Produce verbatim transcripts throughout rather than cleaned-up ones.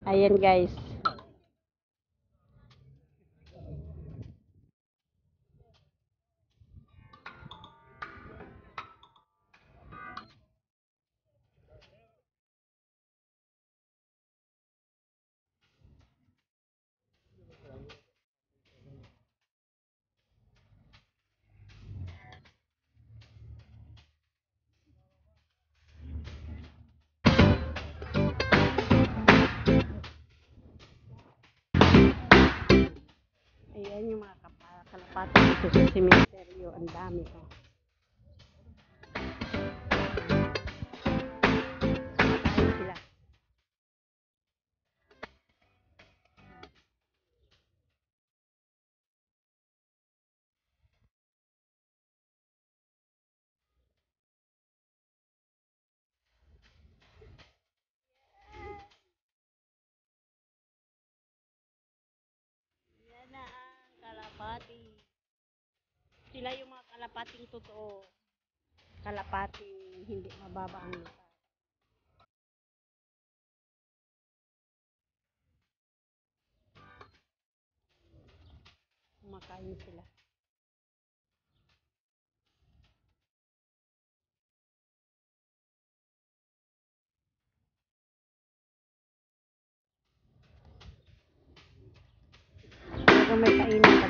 Ayan guys. Ayan yung mga kalapati dito sa cemetery. Ang dami ko. Ayan sila. Yan na ang kalapati. Sila yung mga kalapating totoo. Kalapating hindi mababa ang lupa. Kumakain sila. Pero may kainan pa.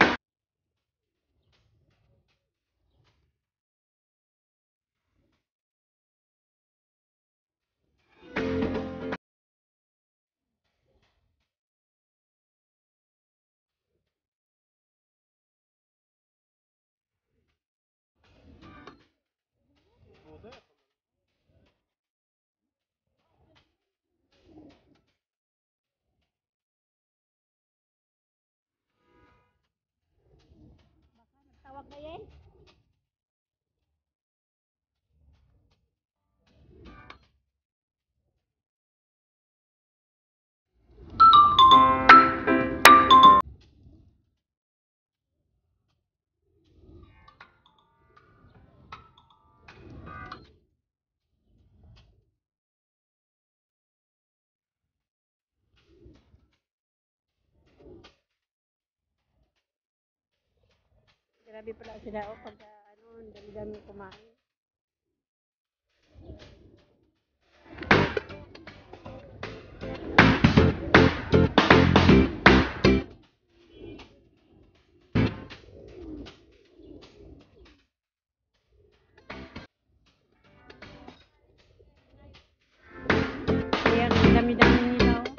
Tawag na yan? Grabe pala sila o pag ano, dami-dami kumain. Ayan, dami-dami nila o.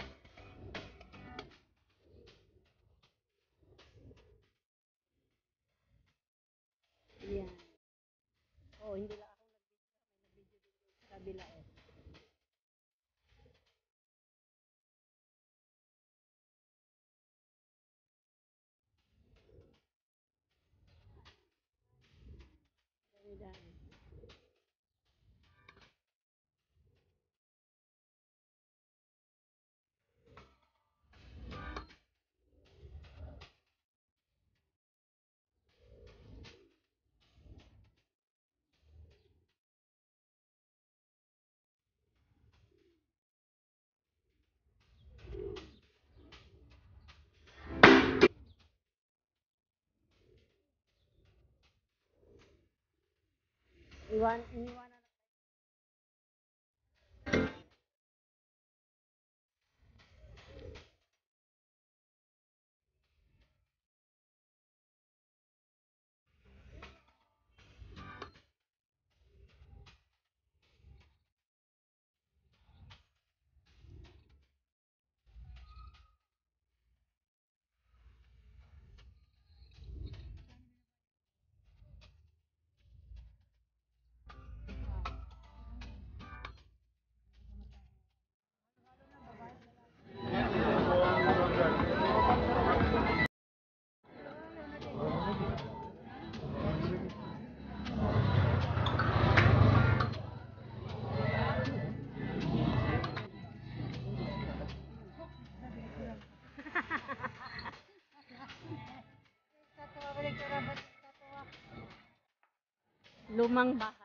Ayan. Oh, hindi lang ako nag-video dito sa kabila eh. Dami-dami. Iwan, iniwan na. Lumang ba?